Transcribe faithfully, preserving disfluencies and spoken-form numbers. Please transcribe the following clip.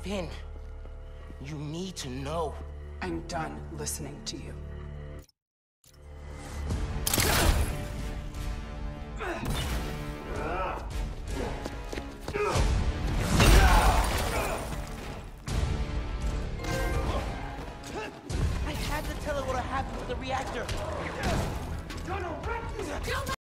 within. You need to know. I'm done listening to you. I had to tell her what happened to the reactor.